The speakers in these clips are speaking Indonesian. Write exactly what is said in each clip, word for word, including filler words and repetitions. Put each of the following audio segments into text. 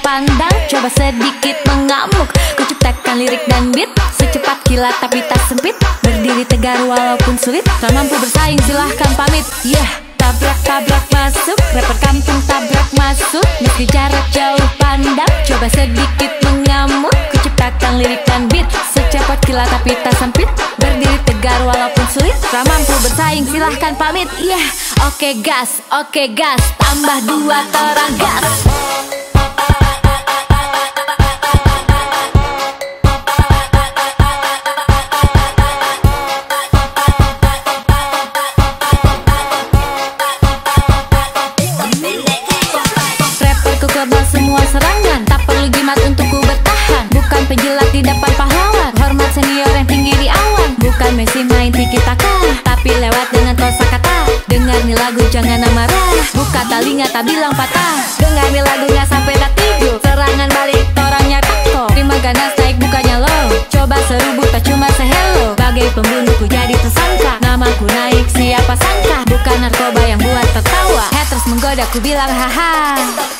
pandang, coba sedikit mengamuk. Ku ciptakan lirik dan beat secepat kilat tapi tak sempit. Berdiri tegar walaupun sulit, tak mampu bersaing silahkan pamit. Yeah, tabrak-tabrak masuk, rapper kampung tabrak masuk. Meski jarak jauh pandang, coba sedikit mengamuk. Ku ciptakan lirik dan beat secepat kilat tapi tak sempit. Berdiri tegar walaupun sulit, tak mampu bersaing silahkan pamit. Yeah, oke gas, oke gas, tambah dua terang gas. Rapperku kebal semua serangan, tak perlu jimat untuk ku bertahan. Bukan penjilat di depan pahlawan, hormat senior yang tinggi di awan. Bukan Messi main tiki taka, tapi lewat dengan kosakata. Dengar nih lagu jangan amarah, buka telinga tak bilang patah. Dengar nih lagu gak sampai tak tidur, serangan balik orangnya tako. Terima ganas naik bukannya low, coba serubut tak cuma sehello. Bagai pembunuh ku jadi tersangka, namaku naik siapa sangka. Bukan narkoba yang buat tertawa, haters menggoda ku bilang haha.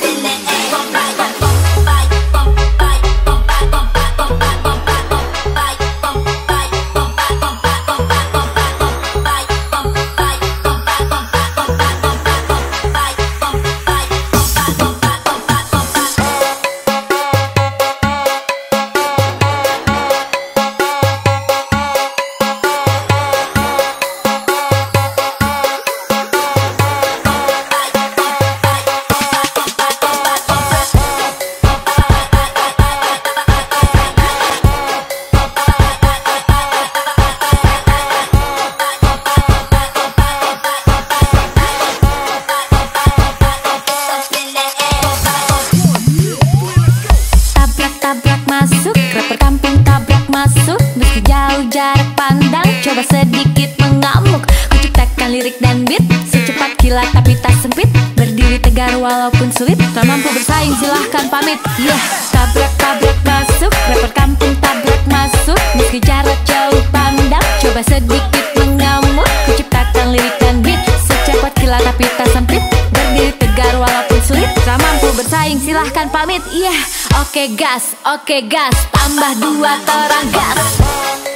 Masuk, rapper kampung tabrak masuk. Meski jauh jarak pandang, coba sedikit mengamuk. Ku ciptakan lirik dan beat secepat kilat tapi tak sempit. Berdiri tegar walaupun sulit, tak mampu bersaing silahkan pamit. Yeah, tabrak-tabrak masuk, rapper kampung tabrak masuk. Meski jarak jauh pandang, coba sedikit mengamuk. Ku ciptakan lirik dan beat secepat kilat tapi tak sempit. Berdiri tegar walaupun sulit, tak mampu bersaing silahkan pamit. Yeah, oke gas, oke gas, tambah dua terang gas.